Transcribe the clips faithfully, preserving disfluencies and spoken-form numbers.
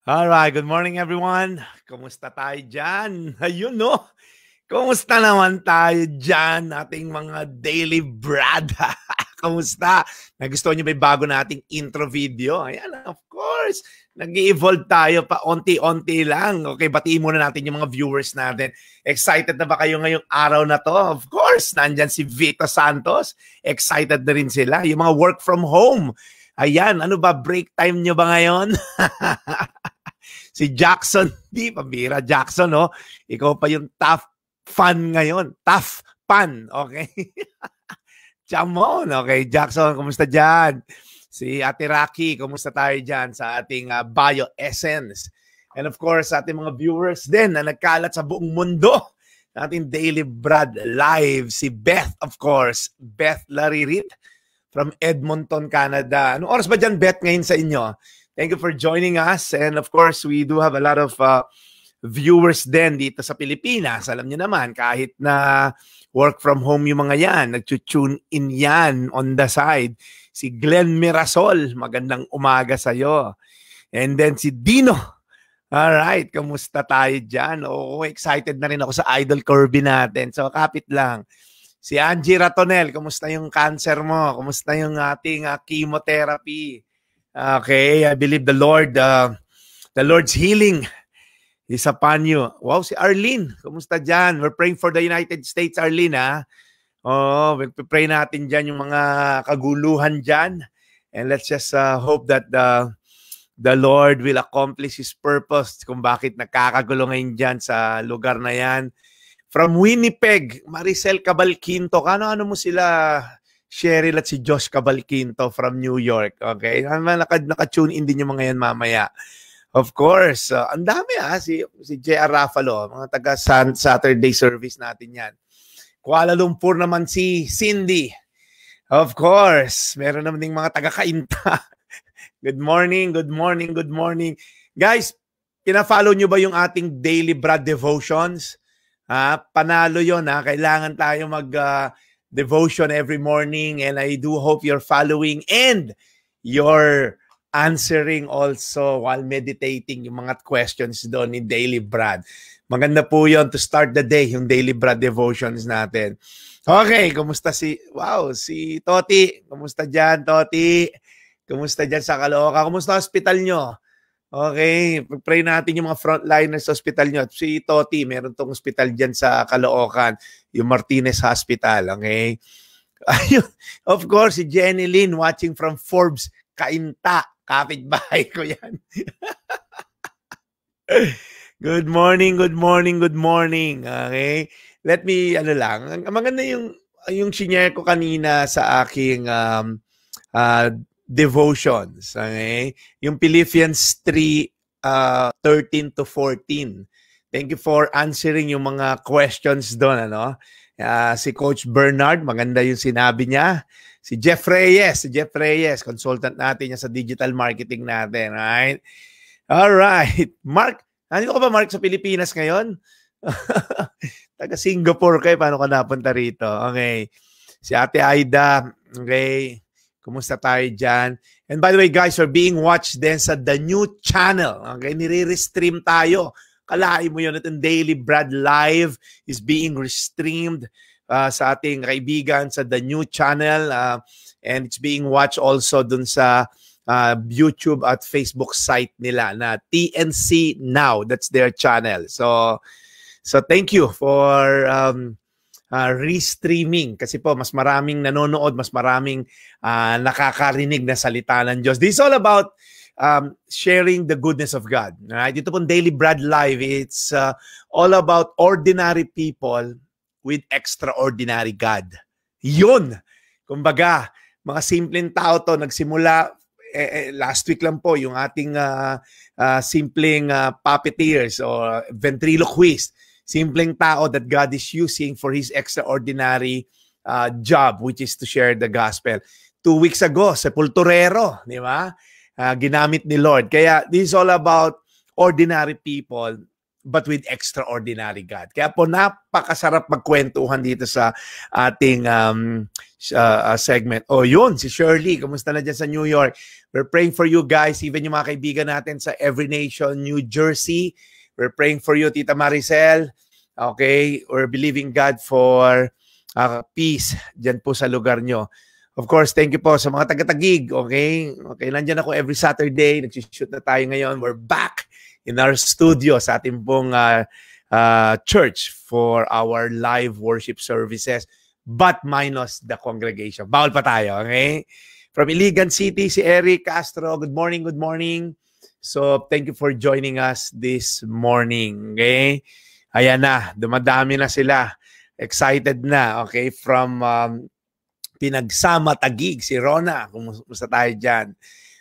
Alright, good morning everyone. Kumusta tayo dyan? Ayun no, kumusta naman tayo dyan, ating mga daily brad? Kumusta? Nagustuhan niyo ba yung bago nating intro video? Ayan, of course. Nag-i-evolve tayo pa onti-onti lang. Okay, batiin muna natin yung mga viewers natin. Excited na ba kayo ngayong araw na to? Of course, nandyan si Vito Santos. Excited na rin sila. Yung mga work from home. Ayan, ano ba, break time nyo ba ngayon? Si Jackson, di pambira Jackson, no? Ikaw pa yung tough fan ngayon. Tough fan, okay? Chamon, okay? Jackson, kumusta dyan? Si Ate Rocky, kumusta tayo dyan sa ating uh, Bio Essence? And of course, sa ating mga viewers din na nagkalat sa buong mundo, ating Daily Brad Live, si Beth, of course, Beth Laririt from Edmonton, Canada. Anong oras ba dyan, Beth, ngayon sa inyo? Thank you for joining us. And of course, we do have a lot of uh, viewers din dito sa Pilipinas. Alam niyo naman, kahit na work from home yung mga yan, nag-tune in yan on the side. Si Glenn Mirasol, magandang umaga sa'yo. And then si Dino. Alright, kamusta tayo dyan? Oo, excited na rin ako sa Idol Kirby natin. So, kapit lang. Si Angie Ratonel, kamusta yung cancer mo? Kamusta yung ating uh, chemotherapy? Okay, I believe the Lord, uh, the Lord's healing is upon you. Wow, si Arlene, kumusta dyan? We're praying for the United States, Arlene, ha? Oh, pray natin dyan yung mga kaguluhan dyan. And let's just uh, hope that the, the Lord will accomplish His purpose kung bakit nakakagulo ngayon dyan sa lugar na yan. From Winnipeg, Maricel Cabalquinto, ano-ano mo sila... Cheryl at si Josh Cabalquinto from New York. Okay? Naka-tune in din yung mga yan mamaya. Of course. Uh, ang dami ha. Si, si J R Raffalo. Mga taga Saturday service natin yan. Kuala Lumpur naman si Cindy. Of course. Meron naman ding mga taga-Kainta. Good morning, good morning, good morning. Guys, pina-follow nyo ba yung ating Daily Brad Devotions? Ha? Panalo yon ha. Kailangan tayo mag... Uh, devotion every morning, and I do hope you're following and you're answering also while meditating yung mga questions doon ni Daily Brad. Maganda po yon to start the day, yung Daily Brad devotions natin. Okay, kumusta si, wow, si Toti. Kumusta dyan, Toti? Kumusta dyan sa Caloocan? Kumusta hospital nyo? Okay, pag-pray natin yung mga frontliners sa hospital nyo. Si Toti, meron tong hospital dyan sa Caloocan, yung Martinez Hospital, okay? Of course, si Jenny Lynn watching from Forbes, Kainta. Kapitbahay ko yan. Good morning, good morning, good morning. Okay? Let me, ano lang, maganda yung, yung shinare ko kanina sa aking um, uh, devotions. Okay? Yung Philippians three, uh, thirteen to fourteen. Thank you for answering yung mga questions doon. Ano? Uh, si Coach Bernard, maganda yung sinabi niya. Si Jeff Reyes, si Jeff Reyes, consultant natin niya sa digital marketing natin. Right? All right. Mark, nandito ka ba, Mark, sa Pilipinas ngayon? Taga Singapore kayo, paano ka napunta rito? Okay. Si Ate Aida, okay. Kumusta tayo dyan? And by the way, guys, we're being watched din sa the new channel. Okay? Nire-restream tayo. Kalahin mo yun at ang Daily Brad Live is being restreamed uh, sa ating kaibigan sa the new channel. Uh, and it's being watched also dun sa uh, YouTube at Facebook site nila na T N C Now. That's their channel. So, so thank you for... Um, Uh, restreaming kasi po mas maraming nanonood, mas maraming uh, nakakarinig na salita ng Diyos. This is all about um, sharing the goodness of God. Right? Ito pong Daily Brad Live, it's uh, all about ordinary people with extraordinary God. Yun! Kumbaga, mga simpleng tao to, nagsimula, eh, eh, last week lang po, yung ating uh, uh, simpleng uh, puppeteers or ventriloquist. Simpleng tao that God is using for His extraordinary uh, job, which is to share the gospel. Two weeks ago, sepulturero, di ba? Uh, ginamit ni Lord. Kaya this is all about ordinary people but with extraordinary God. Kaya po napakasarap magkwentuhan dito sa ating um, uh, segment. O oh, yun, si Shirley, kumusta na dyan sa New York? We're praying for you guys, even yung mga kaibigan natin sa Every Nation, New Jersey. We're praying for you, Tita Maricel. Okay, we're believing God for uh, peace dyan po sa lugar nyo. Of course, thank you po sa mga taga-Taguig. Okay, okay, nandyan ako every Saturday. Nagsishoot na tayo ngayon. We're back in our studio sa ating pong uh, uh, church for our live worship services, but minus the congregation. Bawal pa tayo, okay? From Iligan City, si Eric Castro. Good morning, good morning. So, thank you for joining us this morning, okay? Ayan na, dumadami na sila. Excited na, okay? From um, Pinagsama, Taguig, si Rona. Kumusta tayo dyan?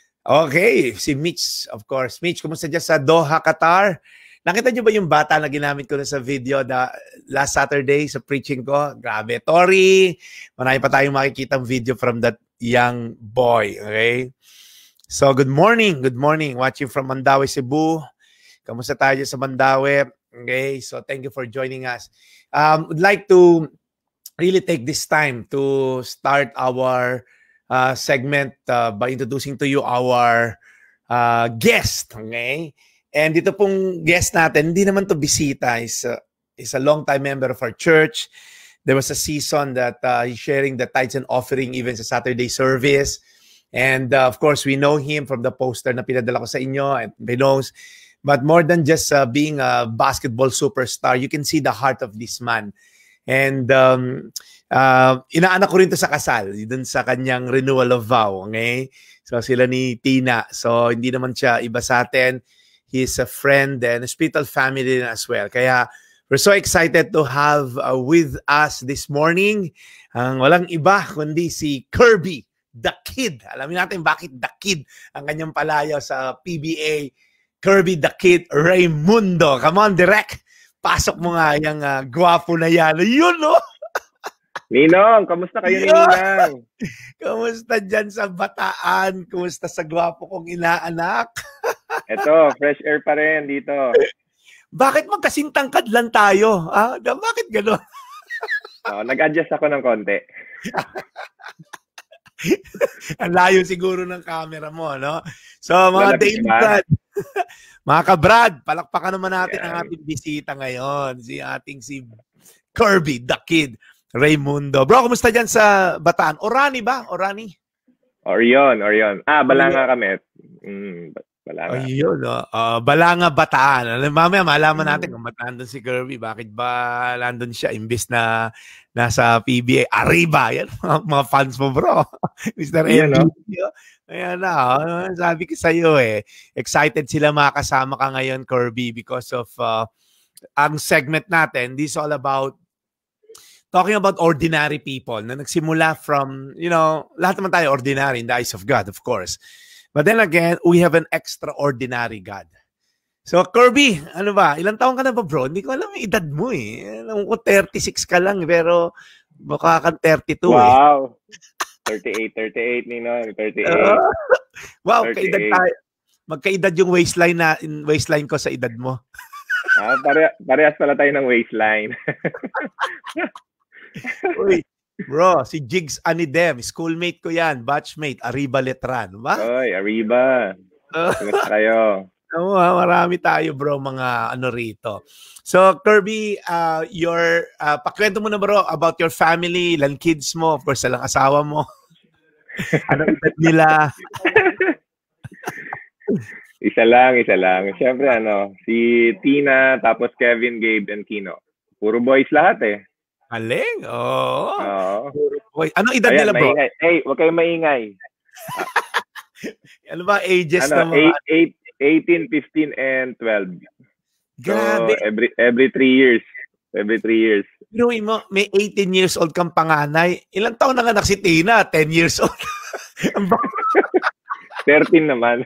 Okay, si Mitch, of course. Mitch, kumusta dyan sa Doha, Qatar? Nakita niyo ba yung bata na ginamit ko na sa video na last Saturday sa preaching ko? Grabe, Tori! Marami pa tayong makikitang video from that young boy, okay? So, good morning, good morning. Watching from Mandaue, Cebu. Kamusta tayo dyan sa Mandaue? Okay, so thank you for joining us. Um, would like to really take this time to start our Uh, segment uh, by introducing to you our uh, guest, okay? And dito pong guest natin, hindi naman to bisita, is a, is a long-time member of our church. There was a season that uh, he's sharing the tithes and offering even sa Saturday service. And uh, of course, we know him from the poster na pinadala ko sa inyo and knows. But more than just uh, being a basketball superstar, you can see the heart of this man. And um, uh, inaanak ko rin to sa kasal, dun sa kanyang renewal of vow. Okay? So sila ni Tina. So hindi naman siya iba sa atin. He's a friend and a spiritual family din as well. Kaya we're so excited to have uh, with us this morning ang walang iba kundi si Kirby, the Kid. Alamin natin bakit the Kid ang kanyang palayaw sa P B A. Kirby the Kid Raymundo. Come on, Direk. Pasok mo nga yung uh, gwapo na yan. Yun, no? Ninong, kamusta kayo, Ninong? Kamusta dyan sa Bataan? Kamusta sa gwapo kong inaanak? Ito, fresh air pa rin dito. Bakit magkasing tangkad lang tayo? Ah, bakit gano'n? Oh, nag-adjust ako ng konti. Ang layo siguro ng camera mo, no? So, mga Daily Brad, mga ka-Brad, palakpakan naman natin yeah. ang ating bisita ngayon. Si ating si Kirby, the Kid, Raymundo. Bro, kumusta dyan sa Bataan? Orani ba? Orani? Orion, Orion. Ah, Balanga kami. Mm, Balanga. Ayun, no? uh, Balanga, Bataan. Mamaya, malaman natin mm. kung ba't nandun si Kirby. Bakit ba nandun siya imbis na nasa P B A? Arriba! Yan, mga, mga fans mo, bro. Mister M D. No? Ayan na, oh. Sabi ko sa'yo eh. Excited sila makasama ka ngayon, Kirby, because of uh, ang segment natin. This is all about talking about ordinary people na nagsimula from, you know, lahat naman tayo ordinary in the eyes of God, of course. But then again, we have an extraordinary God. So, Kirby, ano ba? Ilang taon ka na ba, bro? Hindi ko alam yung edad mo eh. Alam ko, thirty-six ka lang, pero baka kang thirty-two wow. eh. Wow. thirty-eight, thirty-eight, Ninong. thirty-eight. Uh, wow, thirty-eight. Kaedad tayo. Magkaedad yung waistline na waistline ko sa edad mo. Ah, pare parehas pala tayo ng waistline. Uy, bro, si Jigs Anidem, schoolmate ko yan, batchmate, Arriba Letran, ba? Oy, Arriba. Kumusta kayo? Oo, oh, marami tayo, bro, mga ano rito. So, Kirby, uh, your, uh, pakwento mo na, bro, about your family, ilang kids mo, of course, ilang asawa mo. Anong edad nila? Isa lang, isa lang. Siyempre, ano, si Tina, tapos Kevin, Gabe, and Kino. Puro boys lahat eh. Galing, oo. Oh. Oh. Anong edad Ayan, nila, bro? Maingay. Hey, huwag kayong maingay. Ano ba ages ano, na mga? eighteen, fifteen, and twelve. Grabe. So, every, every three years. Every three years. Biruin mo, may eighteen years old kang panganay. Ilang taon na anak si Tina? ten years old. thirteen naman.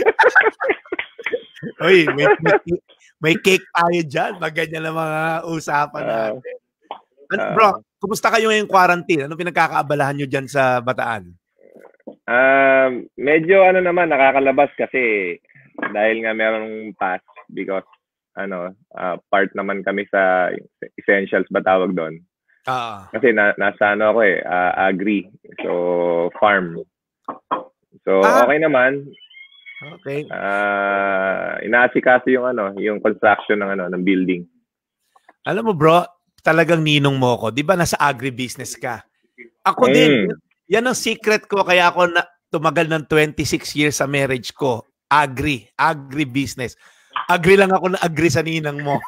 Uy, may, may, may cake tayo dyan. Maganyan na mga usapan natin. Uh, ano, bro, kumusta kayo ngayong quarantine? Ano pinagkakaabalahan nyo dyan sa Bataan? Um, medyo ano naman, nakakalabas kasi dahil nga merong pass because ano, uh, part naman kami sa essentials ba tawag doon. Ah. Kasi na, nasa ano ako eh, uh, agri. So, farm. So, ah. okay naman. Okay. Uh, inaasikaso yung ano, yung construction ng ano, ng building. Alam mo bro, talagang ninong mo ko. 'Di ba nasa agribusiness ka? Ako mm. din. Yan ang secret ko kaya ako na tumagal ng twenty-six years sa marriage ko. Agri, agribusiness. Agree lang ako na agree sa ninang mo.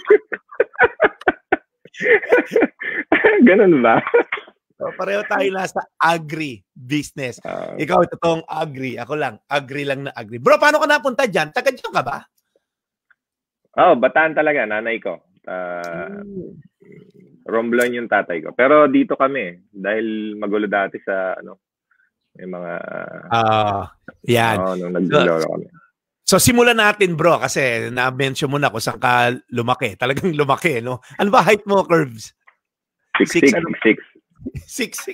Ganun ba? So, pareho tayo nasa agri business. Uh, Ikaw, totoong agri. Ako lang. Agri lang na agri. Bro, paano ka napunta dyan? Taga dyan ka ba? Oh, Bataan talaga. Nanay ko. Uh, hmm. Romblon yung tatay ko. Pero dito kami. Dahil magulo dati sa ano, may mga... Ah, uh, yan. Oh, nung nag-lolo kami. So, simulan natin, bro. Kasi na-mention mo na kung saan ka lumaki. Talagang lumaki, no? Ano ba height mo, Curves? six six. six six.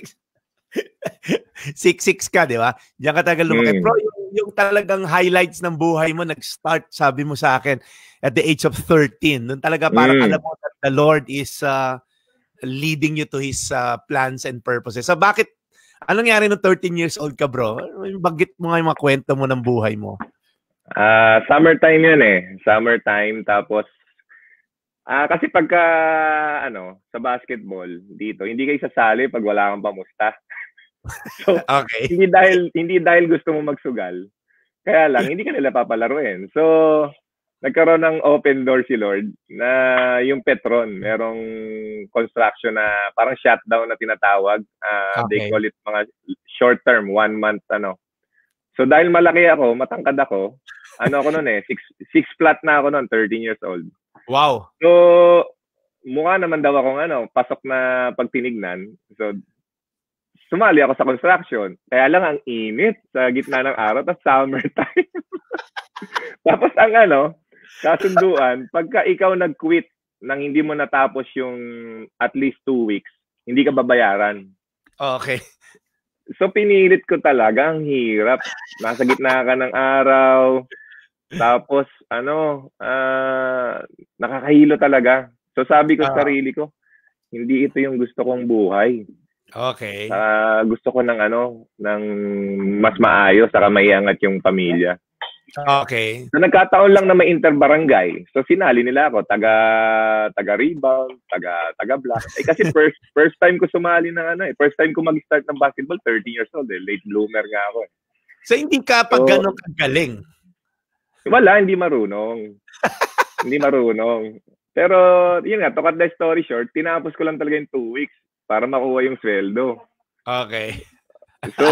six six ka, di ba? Diyan ka tagal lumaki. Mm. Bro, yung, yung talagang highlights ng buhay mo, nag-start, sabi mo sa akin, at the age of thirteen. Doon talaga parang mm. alam mo that the Lord is uh, leading you to His uh, plans and purposes. So bakit, anong nangyari nung thirteen years old ka, bro? Bagit mo nga yung mga kwento mo ng buhay mo. Uh, summertime yun eh. Summertime, tapos Ah, uh, kasi pagka ano, sa basketball dito, hindi kayo sasali pag wala kang pamusta. So, okay. hindi dahil hindi dahil gusto mo magsugal. Kaya lang hindi ka nila papalaruin. So, nagkaroon ng open door si Lord na yung Petron, merong construction na parang shutdown na tinatawag. Uh, okay. They call it mga short term, one month ano. So, dahil malaki ako, matangkad ako, ano ako noon eh, six, six flat na ako noon, thirteen years old. Wow. So, mukha naman daw akong ano, pasok na pagtinignan. So, sumali ako sa construction. Kaya lang ang init sa gitna ng araw at summertime. Tapos ang ano, kasunduan, pagka ikaw nag-quit nang hindi mo natapos yung at least two weeks, hindi ka babayaran. Okay. So, pinilit ko talaga, ang hirap. Nasa gitna ka ng araw. Tapos, ano, uh, nakakahilo talaga. So, sabi ko sa uh, sarili ko, hindi ito yung gusto kong buhay. Okay. Uh, gusto ko ng, ano, ng mas maayos, saka maiangat yung pamilya. Okay. So, nagkataon lang na may interbarangay. So, sinali nila ako, taga, taga-rebound, taga, taga-block. Eh, kasi first, first time ko sumali ng, ano, eh, first time ko mag-start ng basketball, thirty years old, eh. Late bloomer nga ako, eh. So, hindi ka pag so, gano'ng kagaling? Wala, hindi marunong. Hindi marunong. Pero, yun nga, to cut the story short, tinapos ko lang talaga yung two weeks para makuha yung sweldo. Okay. So,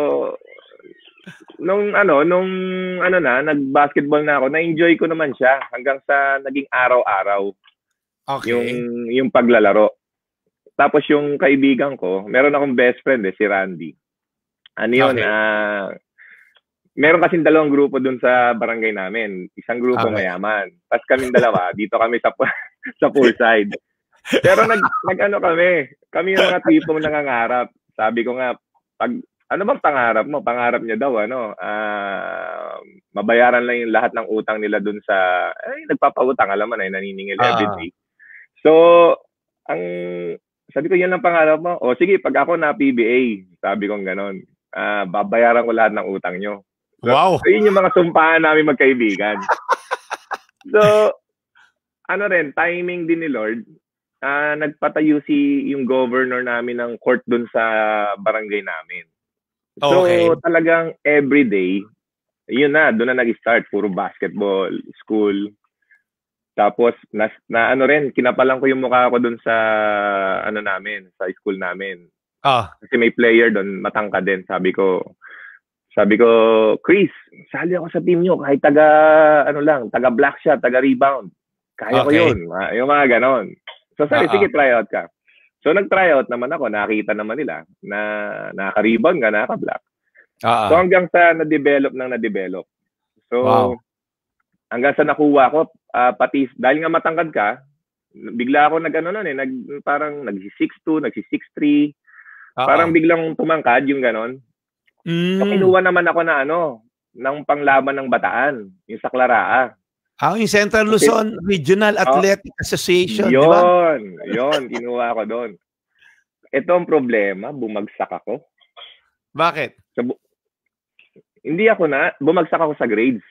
nung ano, nung ano na, nag-basketball na ako, na-enjoy ko naman siya hanggang sa naging araw-araw. Okay. Yung, yung paglalaro. Tapos yung kaibigan ko, meron akong best friend eh, si Randy. Ano yun, ah... Okay. Uh, meron kasing dalawang grupo dun sa barangay namin. Isang grupo okay. mayaman. Tapos kaming dalawa, dito kami sa sa poolside. Pero nag, nag ano kami, kami yung mga tipong nangangarap. Sabi ko nga, pag, ano bang pangarap mo? Pangarap niya daw, ano, uh, mabayaran lang yung lahat ng utang nila dun sa, ay, nagpapautang, alam mo na, naniningil uh. everyday. So, ang, sabi ko, yun lang pangarap mo. O sige, pag ako na P B A, sabi ko ganon, uh, babayaran ko lahat ng utang nyo. So, wow. So, yun yung mga sumpahan namin magkaibigan. So, ano rin, timing din ni Lord, uh, nagpatayo si yung governor namin ng court dun sa barangay namin. So, okay. Talagang everyday, yun na, doon na nag-start. Puro basketball, school. Tapos, na, na ano rin, kinapalan ko yung mukha ko dun sa, ano namin, sa school namin. Ah. Kasi may player doon, matangka din. Sabi ko, Sabi ko, Chris, sali ako sa team nyo kahit taga, ano lang, taga block shot, taga rebound. Kaya okay. ko yun. Yung mga ganon. So, sabi, uh-huh. sige, try out ka. So, nag-try out naman ako. Nakita naman nila na naka-rebound ka, naka-block. Uh-huh. So, hanggang sa na-develop nang na-develop. So, wow. hanggang sa nakuha ko, uh, pati, dahil nga matangkad ka, bigla ako nag-ano nun eh, nag, parang nag-six two, nag-six three. Uh-huh. Parang biglang tumangkad yung ganon. Mm. So, kinuha naman ako na ano, ng panglaban ng Bataan, yung sa Claraa. Ah, yung Central Luzon okay. Regional Athletic oh, Association, di ba? Yun, yun, kinuha ko doon. Ito ang problema, bumagsak ako. Bakit? So, bu- hindi ako na, bumagsak ako sa grades.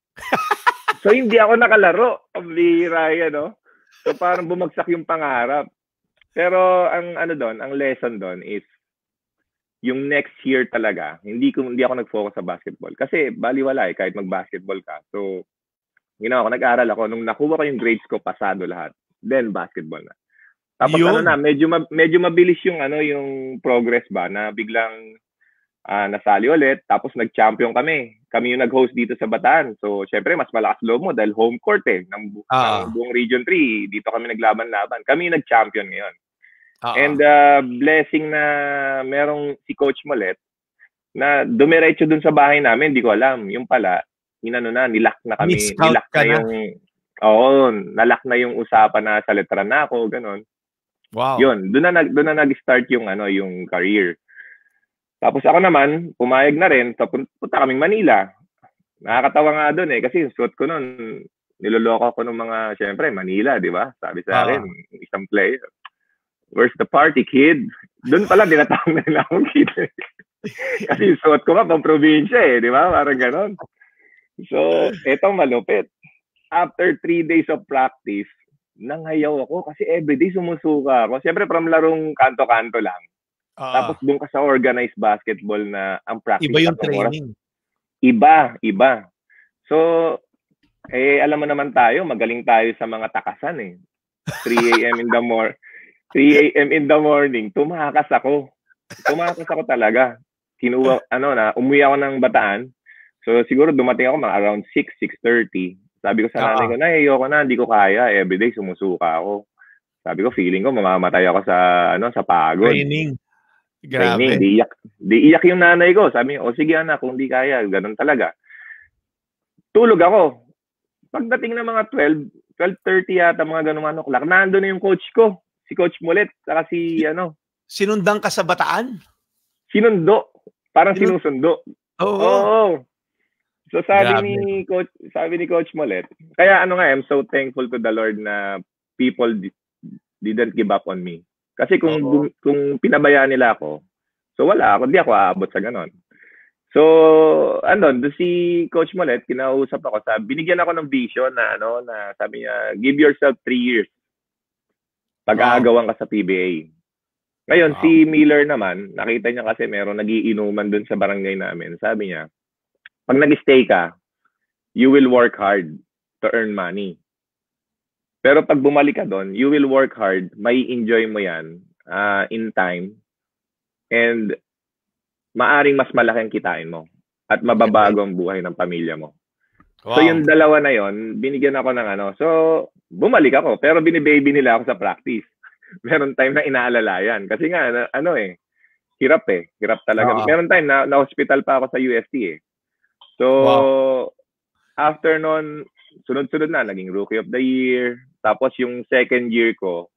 So, hindi ako nakalaro. Ang bihira yan, no? So, parang bumagsak yung pangarap. Pero, ang ano doon, ang lesson doon is, yung next year talaga, hindi ko hindi ako nag-focus sa basketball. Kasi, baliwala eh, kahit mag-basketball ka. So, ginawa ko, nag-aral ako. Nung nakuha ko yung grades ko, pasado lahat. Then, basketball na. Tapos yun. ano na, medyo ma- medyo mabilis yung ano yung progress ba na biglang uh, nasali ulit tapos nag-champion kami. Kami yung nag-host dito sa Bataan. So, syempre mas malakas loob mo dahil home court eh ng, bu- uh. ng buong Region three. Dito kami naglaban-laban. Kami yung nag-champion ngayon. Uh-huh. And uh, blessing na merong si Coach Molet na dumiretso dun sa bahay namin, hindi ko alam. Yung pala, inano na, nilak na kami, nilak na, na yung oo, nalak na yung usapan na sa letra na ako, ganun. Wow. Yun, doon na doon na nag-start yung ano, yung career. Tapos ako naman, pumayag na rin, tapos punta kaming Manila. Nakakatawa nga doon eh kasi yung suot ko noon, niloloko ko ng mga, syempre, Manila, di ba? Sabi sa akin, uh-huh. isang player. Where's the party, kid? Doon pala dinatawag na nila akong kid. Kasi yung suot ko nga pang probinsya eh, di ba? Parang ganon. So, etong malupit. After three days of practice, nangayaw ako kasi everyday sumusuka ako. Siyempre, from larong kanto-kanto lang. Uh, Tapos doon ka sa organized basketball na ang practice. Iba yung training. Oras. Iba, iba. So, eh, alam mo naman tayo, magaling tayo sa mga takasan eh. three a.m. in the morning. three a.m. in the morning, tumakas ako. Tumakas ako talaga. Kinuha, ano na, umuwi ako ng Bataan. So, siguro dumating ako mga around six, six thirty. Sabi ko sa nanay ko, nay, ayoko na, hindi ko kaya. Everyday, sumusuka ako. Sabi ko, feeling ko, mamamatay ako sa, ano, sa pagod. Training. Grabe. Training. Di iyak, di iyak yung nanay ko. Sabi niya, o sige anak, kung di kaya, ganun talaga. Tulog ako. Pagdating ng mga twelve, twelve thirty yata, mga ganun ano, clock, nandun na yung coach ko. Si Coach Molet, saka si, ano. Sinundan ka sa Bataan? Sinundo. Parang Sinund- sinusundo. Oo. Oh, oh. oh. So sabi Grabe. ni coach, sabi ni Coach Molet, kaya ano nga, I'm so thankful to the Lord na people di- didn't give up on me. Kasi kung oh. kung pinabayaan nila ako, so wala ako, di ako aabot sa ganon. So, ano, do si Coach Molet, kinausap ako, sabi, binigyan ako ng vision na ano, na sabi niya, give yourself three years. Pag-aagawan ka sa P B A. Ngayon, oh. si Miller naman, nakita niya kasi meron nagiinuman dun sa barangay namin. Sabi niya, pag nag-stay ka, you will work hard to earn money. Pero pag bumalik ka doon, you will work hard, may enjoy mo yan uh, in time, and maaring mas malaki ang kitain mo at mababago ang buhay ng pamilya mo. Wow. So yung dalawa na yon, binigyan ako ng ano. So bumalik ako, pero binibaby nila ako sa practice. Meron time na inaalala yan. Kasi nga, ano eh, hirap eh. Hirap talaga. Uh-huh. Meron time na na-hospital pa ako sa U S T eh. So, wow. After nun, sunod-sunod na, naging Rookie of the Year. Tapos yung second year ko,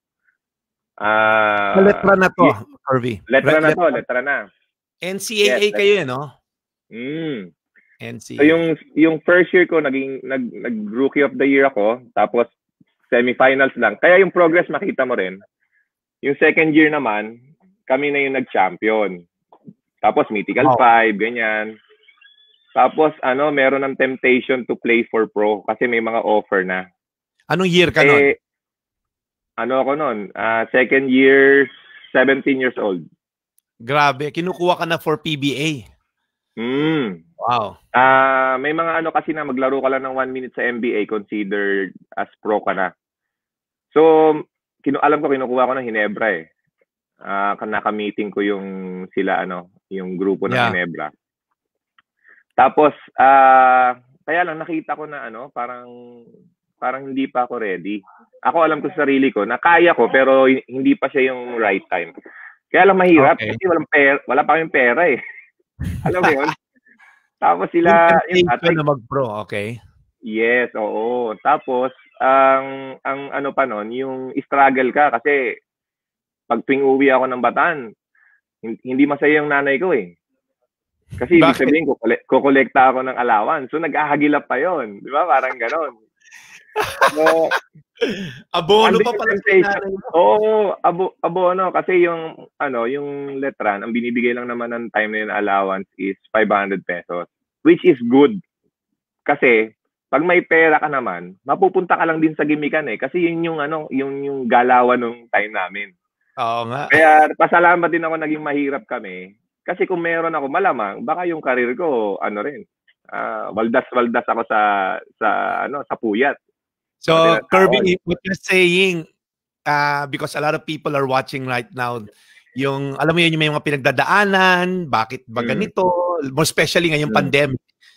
ah... Uh, letra na to, Harvey. Letra na to, letra na. N C A A yes, kayo, no? Mm. N C A A. So yung, yung first year ko, naging nag, nag-Rookie of the Year ako. Tapos, semifinals lang. Kaya yung progress makita mo rin. Yung second year naman, kami na yung nag-champion. Tapos, Mythical wow. five, ganyan. Tapos, ano, meron ng temptation to play for pro kasi may mga offer na. Anong year ka eh, nun? Ano ako nun? Uh, second year, seventeen years old. Grabe. Kinukuha ka na for P B A. Mm. Wow. Uh, may mga ano kasi na maglaro ka lang ng one minute sa N B A considered as pro ka na. So, kinu alam ko, kinukuha ko ng Hinebra eh. Uh, Naka-meeting ko yung sila, ano, yung grupo ng yeah. Hinebra. Tapos, uh, kaya lang nakita ko na ano, parang parang hindi pa ako ready. Ako alam ko sa sarili ko na kaya ko pero hindi pa siya yung right time. Kaya lang mahirap okay. kasi walang pera, wala pa yung pera eh. Alam mo yun? Tapos sila yung tatay na mag-pro, okay? Yes, oo. Tapos ang ang ano pa noon, yung struggle ka kasi pag tuwing uwi ako ng Bataan, hindi masaya yung nanay ko eh. Kasi ibig sabihin, kukolekta ako ng allowance. So, nag-ahagilap pa yon, di ba? Parang ganon. So, abono ang pa pala sa presentation, nanay mo. oo, abo, abono. Kasi yung, ano, yung letran, ang binibigay lang naman ng time na yun allowance is five hundred pesos. Which is good. Kasi, pag may pera ka naman, mapupunta ka lang din sa gimikan eh. Kasi yun yung, ano, yung, yung galawan nung time namin. Oo nga. Kaya, pasalamat din ako naging mahirap kami. Kasi kung meron ako, malamang, baka yung karir ko, ano rin, uh, waldas-waldas ako sa, sa, ano, sa puyat. So, Kirby, what you're saying, uh, because a lot of people are watching right now, yung, alam mo yun, yung may mga pinagdadaanan, bakit ba ganito, mm. more especially ngayong mm. pandemic,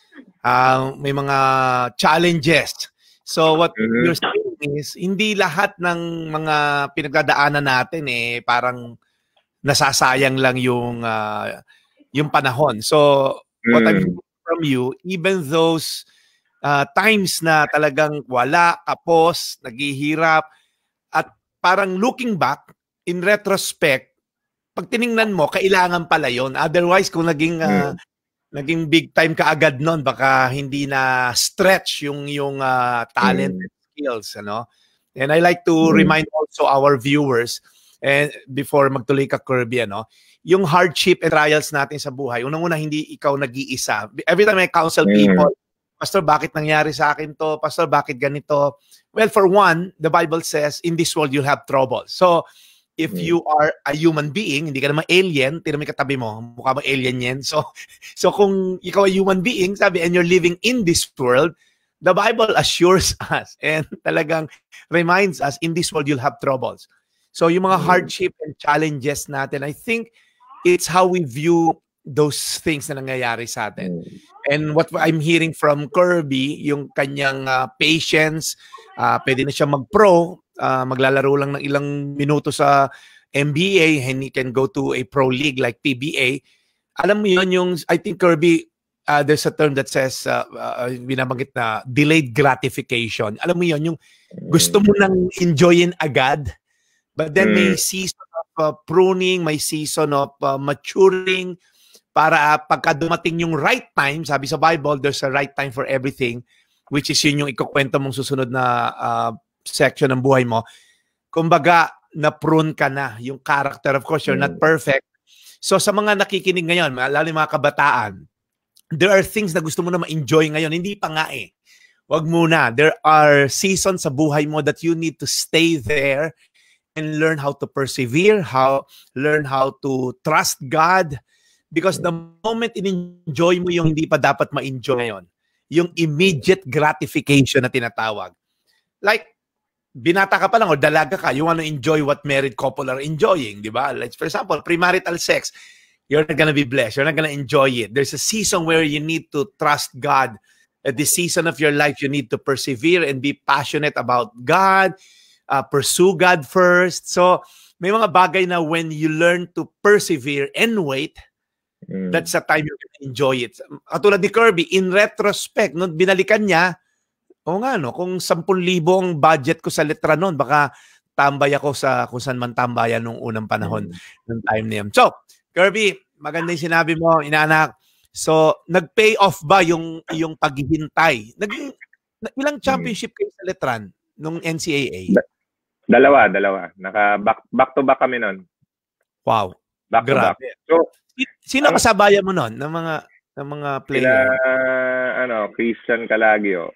uh, may mga challenges. So, what mm-hmm. you're saying is, hindi lahat ng mga pinagdadaanan natin eh, parang nasasayang lang yung, uh, yung panahon. So, mm. what I'm hearing from you, even those Uh, times na talagang wala, kapos, naghihirap, at parang looking back, in retrospect, pag tiningnan mo, kailangan pala yon. Otherwise, kung naging, uh, mm. naging big time ka agad nun, baka hindi na stretch yung, yung uh, talent mm. and skills. Ano? And I like to mm. remind also our viewers, and before magtuloy ka, Kirby, ano, yung hardship and trials natin sa buhay, unang-una, hindi ikaw nag-iisa. Every time I counsel mm. people, Pastor, bakit nangyari sa akin to? Pastor, bakit ganito? Well, for one, the Bible says, in this world, you'll have trouble. So, if you are a human being, hindi ka naman alien, tira mo katabi mo, mukha mo alien yan. So, so kung ikaw ay human being, sabi, and you're living in this world, the Bible assures us and talagang reminds us, in this world, you'll have troubles. So, yung mga hardship and challenges natin, I think it's how we view those things na nangyayari sa atin. And what I'm hearing from Kirby, yung kanyang uh, patience, uh, pwede na siya mag-pro, uh, maglalaro lang ng ilang minuto sa N B A, and he can go to a pro league like P B A. Alam mo yun, yung, I think Kirby, uh, there's a term that says, uh, uh, binabanggit na delayed gratification. Alam mo yun, yung gusto mo nang enjoyin agad, but then may season of uh, pruning, may season of uh, maturing, para uh, pagka dumating yung right time, sabi sa Bible, there's a right time for everything, which is yun yung ikukwento mong susunod na uh, section ng buhay mo. Kumbaga, na-prune ka na. Yung character, of course, you're not perfect. So sa mga nakikinig ngayon, lalo yung mga kabataan, there are things na gusto mo na ma-enjoy ngayon. Hindi pa nga eh. Wag muna. There are seasons sa buhay mo that you need to stay there and learn how to persevere, how learn how to trust God. Because the moment in-enjoy mo yung hindi pa dapat ma-enjoy ngayon, yung immediate gratification na tinatawag. Like, binata ka pa lang o dalaga ka, you want to enjoy what married couple are enjoying, di ba? Like, for example, premarital sex, you're not gonna be blessed. You're not gonna enjoy it. There's a season where you need to trust God. At this season of your life, you need to persevere and be passionate about God, uh, pursue God first. So, may mga bagay na when you learn to persevere and wait, that's the time you can enjoy it. Katulad ni Kirby, in retrospect, nung binalikan niya, o nga no, kung sampung libo ang budget ko sa letra noon, baka tambay ako sa kung saan man tambayan nung unang panahon mm. ng time na yun. So, Kirby, maganda yung sinabi mo, inaanak. So, nag-pay off ba yung, yung paghihintay? Naging, ilang championship kayo sa letran nung N C A A? Dalawa, dalawa. Naka back, back to back kami noon. Wow. Back to back. So, sino ang kasabayan mo noon ng mga ng mga player? Sila, ano, Christian Calagio.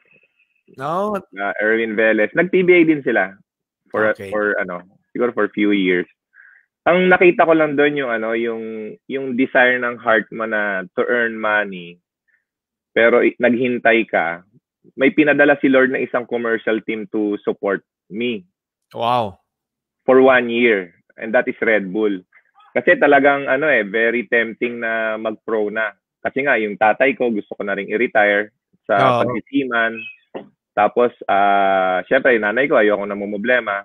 No, uh, Erwin Velez. Nag-P B A din sila for okay. for ano, siguro for few years. Ang nakita ko lang doon yung ano, yung yung desire ng heart mo na to earn money. Pero naghintay ka. May pinadala si Lord na isang commercial team to support me. Wow. For one year. And that is Red Bull. Kasi talagang ano eh, very tempting na mag-pro na. Kasi nga, yung tatay ko, gusto ko na rin i-retire sa oh. pagsisiman. Tapos, uh, syempre, nanay ko, ayoko na problema.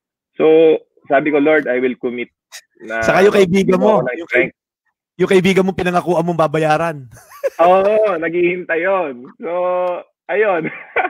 So, sabi ko, Lord, I will commit. Na, saka yung kaibigan mo, yung, yung kaibigan mo, pinangakuan mong babayaran. Oo, oh, naghihintay yun. So, ayun.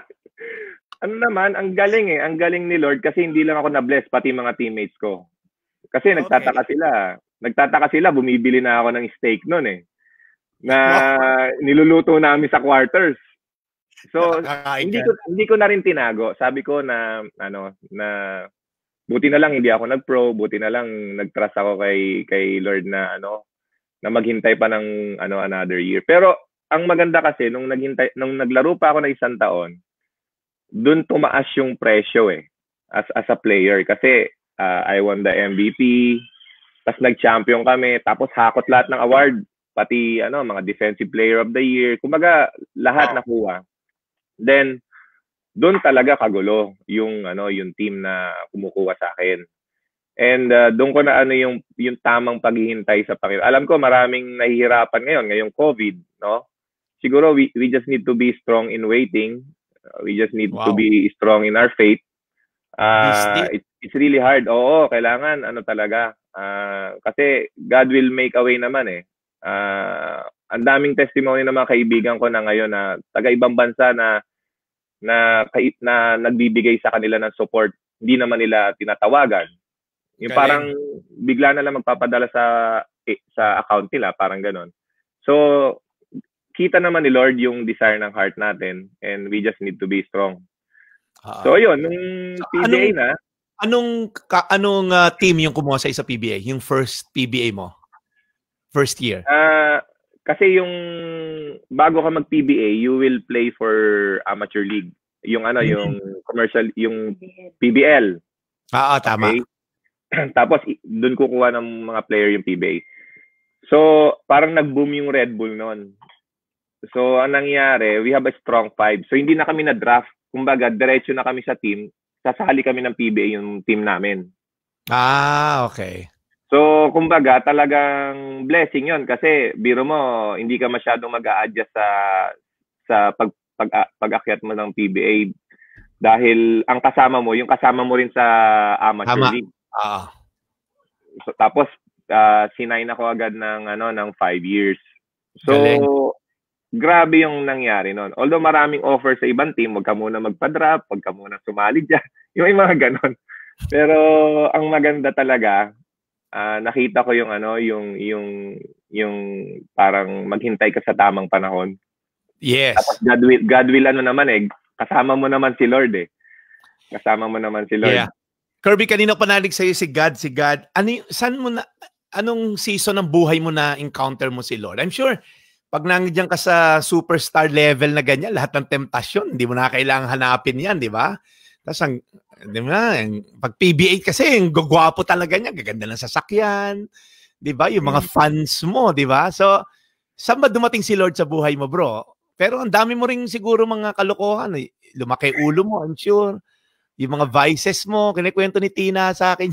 Ano naman, ang galing eh. Ang galing ni Lord kasi hindi lang ako na-bless, pati mga teammates ko. Kasi okay. nagtataka sila. Nagtataka sila, bumibili na ako ng steak noon eh. Na niluluto namin sa quarters. So, Nakakain hindi ka. ko hindi ko na rin tinago. Sabi ko na ano, na buti na lang hindi ako nag-pro, buti na lang nag-trust ako kay kay Lord na ano, na maghintay pa ng ano another year. Pero ang maganda kasi nung naghintay nung naglaro pa ako ng isang taon, doon tumaas yung presyo eh as as a player kasi uh, I won the M V P, tapos nag-champion kami, tapos hakot lahat ng award, pati ano mga defensive player of the year, kumbaga lahat nakuha. Then doon talaga kagulo yung ano yung team na kumukuha sa akin. And uh, doon ko na ano yung yung tamang paghihintay sa Panginoon. Alam ko maraming nahihirapan ngayon ngayong COVID, no? Siguro we we just need to be strong in waiting. Uh, we just need wow. to be strong in our faith. Uh, it, it's really hard. Oo, kailangan ano talaga. Uh, kasi God will make a way naman eh. Uh, ang daming testimony ng mga kaibigan ko na ngayon na taga ibang bansa na na na nagbibigay sa kanila ng support, hindi naman nila tinatawagan. Yung Galing. Parang bigla na lang magpapadala sa eh, sa account nila, parang ganon. So, kita naman ni Lord yung desire ng heart natin and we just need to be strong. Uh, so, yun, nung so, P B A anong, na. Anong, ka, anong uh, team yung kumuha sa isa P B A? Yung first P B A mo? First year? Uh, kasi yung bago ka mag-P B A, you will play for amateur league. Yung ano, mm-hmm. yung commercial, yung P B L. Ah, tama. Okay? Tapos doon kukuha ng mga player yung P B A. So, parang nag-boom yung Red Bull noon. So, ang nangyari, we have a strong five. So, hindi na kami na-draft. Kumbaga, diretso na kami sa team. Sasali kami ng P B A yung team namin. Ah, okay. So, kumbaga, talagang blessing yon kasi biro mo, hindi ka masyadong mag-a-adjust sa sa pag, pag, pag-akyat mo ng P B A dahil ang kasama mo, yung kasama mo rin sa amateur Tama. league. Ah. So, tapos, uh, sinign ako agad ng, ano, ng five years. So, Galing. Grabe yung nangyari noon. Although maraming offer sa ibang team, wag ka muna magpa-drop, wag ka muna sumali dyan. Yung mga ganon. Pero, ang maganda talaga, Uh, nakita ko yung ano yung yung yung parang maghintay ka sa tamang panahon. Yes. Tapos God will, God will ano naman eh, kasama mo naman si Lord eh. Kasama mo naman si Lord. Yeah. Kirby, kanina panalig sa'yo si God, si God. Ano, saan mo na, anong season ng buhay mo na encounter mo si Lord? I'm sure, pag nandiyan ka sa superstar level na ganyan, lahat ng temptasyon, hindi mo na kailangan hanapin yan, di ba? Tapos ang, di ba, pag P B A kasi, yung gagwapo talaga niya, gaganda ng sasakyan, di ba? Yung mga fans mo, di ba? So, saan ba dumating si Lord sa buhay mo, bro? Pero ang dami mo rin siguro mga kalokohan. Eh. Lumaki ulo mo, I'm sure. Yung mga vices mo, kinikwento ni Tina sa akin.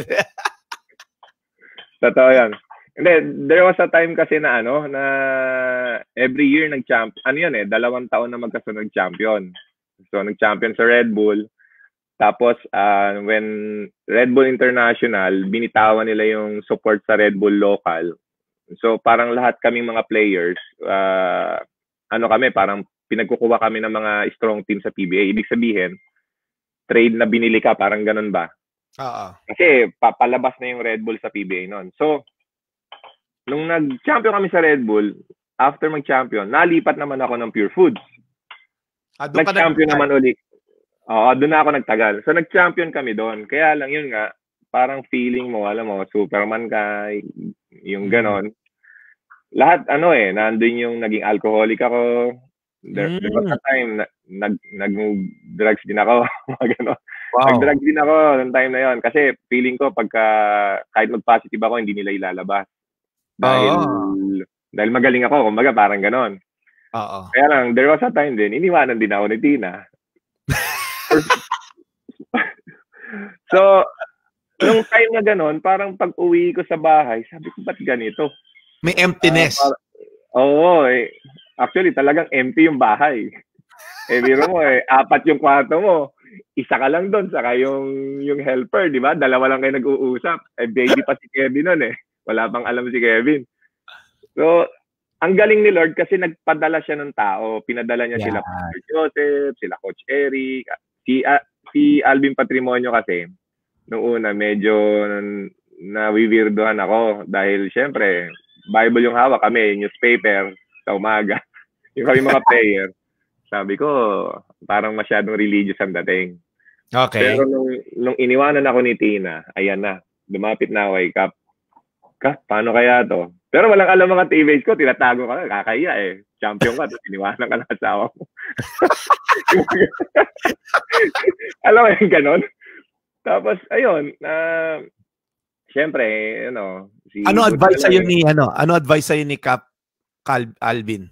Totoo yan. Hindi, there was a time kasi na ano, na every year nag-champ, ano yun eh, dalawang taon na magkasunod champion. So, nag-champion sa Red Bull. Tapos, uh, when Red Bull International, binitawan nila yung support sa Red Bull local. So, parang lahat kaming mga players, uh, ano kami, parang pinagkukuha kami ng mga strong team sa P B A. Ibig sabihin, trade na binili ka, parang ganun ba? Oo. Kasi, papalabas na yung Red Bull sa P B A noon. So, nung nag-champion kami sa Red Bull, after mag-champion, nalipat naman ako ng Pure Foods. Ah, nag-champion naman ulit. Oo, doon na ako nagtagal. So, nag-champion kami doon. Kaya lang, yun nga, parang feeling mo, alam mo, Superman ka, yung ganon. Lahat, ano eh, nandun yung naging alcoholic ako. There, mm. there was a time, na, nag, nag-drugs din ako. Ganon. Wow. Nag-drugs din ako noong time na yon. Kasi feeling ko, pagka, kahit mag-positive ako, hindi nila ilalabas. Dahil, oh. dahil magaling ako, kumbaga, parang ganon. Oo. Kaya lang, there was a time din, iniwanan din ako ni Tina. So, nung time na ganon, parang pag uwi ko sa bahay, sabi ko, ba't ganito? May emptiness. Uh, Oo, eh. Actually, talagang empty yung bahay. Eh, biro mo eh, apat yung kwarto mo. Isa ka lang doon, saka yung, yung helper, di ba? Dalawa lang kayo nag-uusap. Eh, baby pa si Kevin nun eh. Wala pang alam si Kevin. So, ang galing ni Lord kasi nagpadala siya ng tao. Pinadala niya yeah. sila Pastor Joseph, sila Coach Eric, si, uh, si Alvin Patrimonio kasi, nung una, medyo nawiwirdohan ako dahil syempre, Bible yung hawak kami, newspaper, sa umaga. Yung kami mga player. sabi ko, parang masyadong religious ang dating. Okay. Pero nung, nung iniwanan ako ni Tina, ayan na, lumapit na ako kay Cap. Cap, paano kaya to? Pero walang alam mga teammates ko, tinatago ka na, kakaya eh. Champion ka, tapos iniwanan ka ng asawa mo. Alam mo yung ganon? Tapos, ayun, uh, siyempre, ano, si ano advice sa'yo ni, ano, ano advice sa'yo ni Cap Cal Alvin?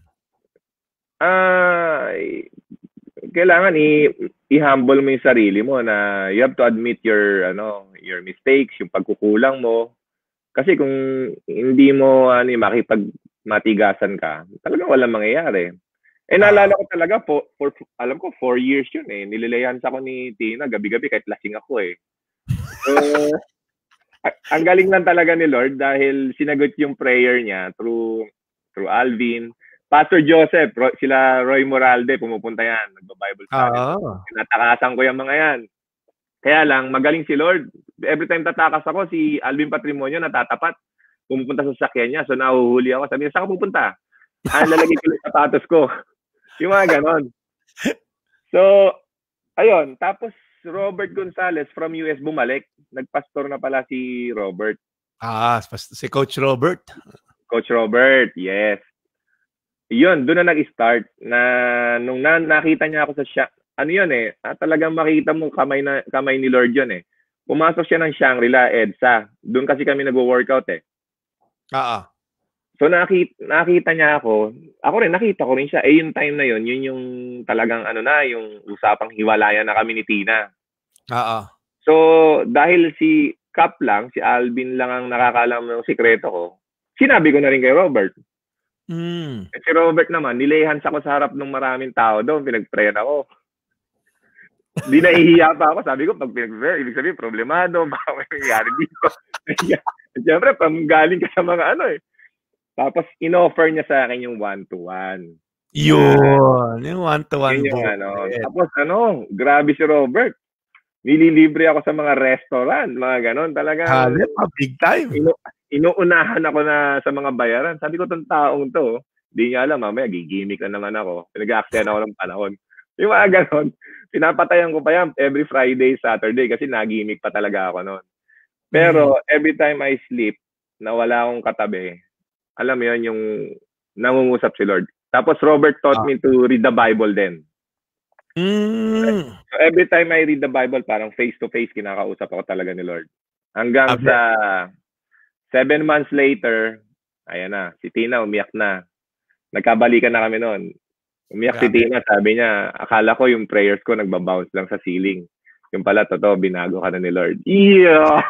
Ah, uh, kailangan i i-humble mo yung sarili mo na you have to admit your ano, your mistakes, yung pagkukulang mo. Kasi kung hindi mo ano, makipagmatigasan ka, talagang walang mangyayari. Eh naalala ko talaga po, for, alam ko four years yun eh. Nililayan sa ako ni Tina gabi-gabi kahit lasing ako eh. So, ang galing lang talaga ni Lord dahil sinagot yung prayer niya through through Alvin. Pastor Joseph, sila Roy Moralde, pumupunta yan. Nagba-Bible study. Oh. Tinatakasan ko yung mga yan. Kaya lang, magaling si Lord. Every time tatakas ako, si Alvin Patrimonio natatapat. Pumupunta sa sakyan niya. So, nahuhuli ako. Sabi niya, saan ka pupunta? Ah, lalagay ko yung sapatos ko. Yung mga ganon. So, ayun. Tapos, Robert Gonzalez from U S bumalik. Nagpastor na pala si Robert. Ah, si Coach Robert. Coach Robert, yes. Yun, doon na nag-start na nung na, nakita niya ako sa siya, ano yun eh, ah, talagang makita mo kamay, na, kamay ni Lord yun eh. Pumasok siya ng Shangri-La, EDSA. Doon kasi kami nag-workout eh. Oo. So nakita, nakita niya ako, ako rin, nakita ko rin siya. Eh yung time na yun, yun yung talagang ano na, yung usapang hiwalayan na kami ni Tina. Oo. So dahil si Cap lang, si Alvin lang ang nakakalam ng sikreto ko, sinabi ko na rin kay Robert. Mm. Si Robert naman, nilehans ako sa harap ng maraming tao doon, pinag-prayer ako. Di nahihiya pa ako. Sabi ko, pag pinag-prayer, ibig sabihin, problemado, baka may nangyari dito. Siyempre, galing ka sa mga ano eh. Tapos, in-offer niya sa akin yung one-to-one. Yun, yung one-to-one. Yun yung ano. Tapos, ano, grabe si Robert. Nililibre ako sa mga restaurant, mga ganon. Talaga. Halit, big time. Ino- inuunahan ako na sa mga bayaran. Sabi ko, itong taong to, di niya alam, mamaya, gigimik na naman ako. Pinag-aksyan ako ng panahon. Yung mga ganon, pinapatayan ko pa yan every Friday, Saturday, kasi nagimik pa talaga ako noon. Pero, mm. every time I sleep, na wala akong katabi, alam mo yun, yung nangungusap si Lord. Tapos, Robert taught ah. me to read the Bible then. Mm. So, every time I read the Bible, parang face-to-face, kinakausap ako talaga ni Lord. Hanggang okay. sa Seven months later, ayan na, si Tina umiyak na. Nagkabalikan na kami noon. Umiyak yeah. si Tina, sabi niya, akala ko yung prayers ko nagbabounce lang sa ceiling. Yung pala, totoo, binago ka na ni Lord. Yeah!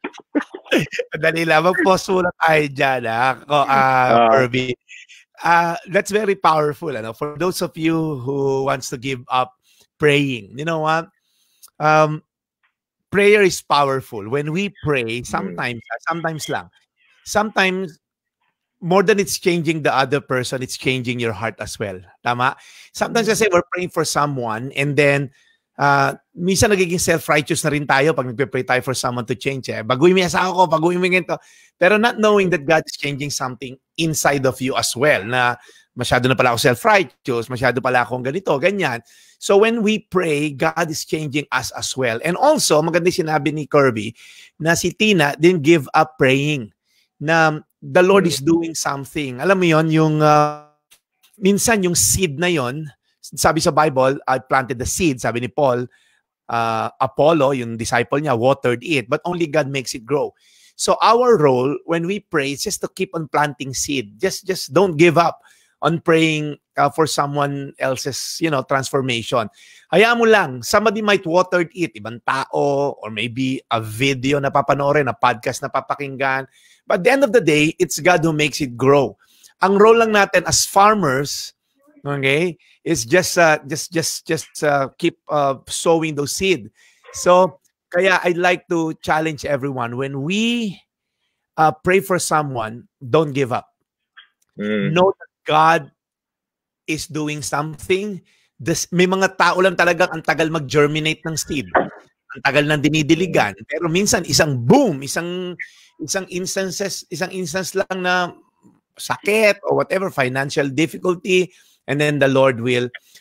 Dali lang, mag-post muna tayo dyan, ha? Uh, Kirby. Uh, that's very powerful. Ano? For those of you who wants to give up praying, you know what? Um, prayer is powerful. When we pray, sometimes, mm. sometimes lang, sometimes more than it's changing the other person, it's changing your heart as well. Tama? Sometimes kasi we're praying for someone and then uh, minsan nagiging self-righteous na rin tayo pag nagpe-pray tayo for someone to change. Eh. Baguhin mo yung asawa ko, baguhin mo yung ito. Pero not knowing that God is changing something inside of you as well, na masyado na pala ako self-righteous, masyado pala akong ganito, ganyan. So when we pray, God is changing us as well. And also, maganda sinabi ni Kirby, na si Tina didn't give up praying, na the Lord is doing something. Alam mo yon, yung uh, minsan yung seed na yon, sabi sa Bible, I planted the seed, sabi ni Paul, uh, Apollo, yung disciple niya, watered it, but only God makes it grow. So our role when we pray is just to keep on planting seed. Just, just don't give up on praying uh, for someone else's, you know, transformation. Hayaan mo lang, somebody might water it, ibang tao, or maybe a video na papanoorin, a podcast na papakinggan. But at the end of the day, it's God who makes it grow. Ang role lang natin as farmers, okay, is just, uh, just, just, just uh, keep uh, sowing those seed. So, kaya I'd like to challenge everyone, when we uh, pray for someone, don't give up. Mm. Know that God is doing something. This, may mga tao lang talagang ang tagal mag-germinate ng seed. Ang tagal nang dinidiligan. Pero minsan, isang boom, isang isang instances, isang instance lang na sakit or whatever, financial difficulty, and then the Lord will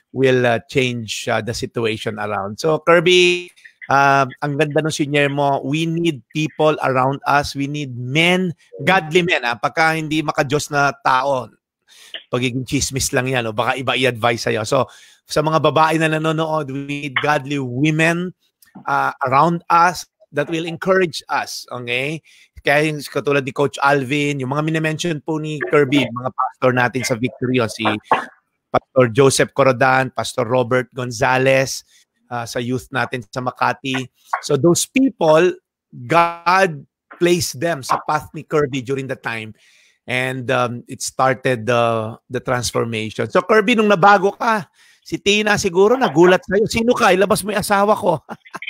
will uh, change uh, the situation around. So Kirby, uh, ang ganda ng senior mo, we need people around us. We need men, godly men. Ah. Pagka hindi maka-Diyos na tao, pagiging chismis lang yan. O baka iba i-advise sa'yo. So sa mga babae na nanonood, we need godly women uh, around us that will encourage us. Okay? Kaya yung katulad ni Coach Alvin, yung mga minimension po ni Kirby, mga pastor natin sa Victory, o si Pastor Joseph Corodan, Pastor Robert Gonzalez, uh, sa youth natin sa Makati. So those people, God placed them sa path ni Kirby during the time. And um, it started the, the transformation. So Kirby, nung nabago ka, si Tina siguro nagulat sa'yo. Sino ka? Ilabas mo yung asawa ko.